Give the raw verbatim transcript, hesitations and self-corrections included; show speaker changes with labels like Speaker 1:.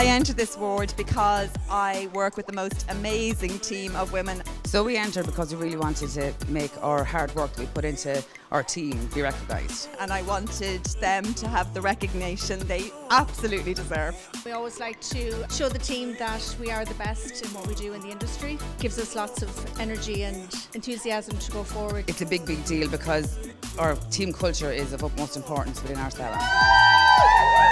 Speaker 1: I entered this award because I work with the most amazing team of women.
Speaker 2: So we entered because we really wanted to make our hard work that we put into our team be recognised.
Speaker 1: And I wanted them to have the recognition they absolutely deserve.
Speaker 3: We always like to show the team that we are the best in what we do in the industry. It gives us lots of energy and enthusiasm to go forward.
Speaker 2: It's a big, big deal because our team culture is of utmost importance within our salon.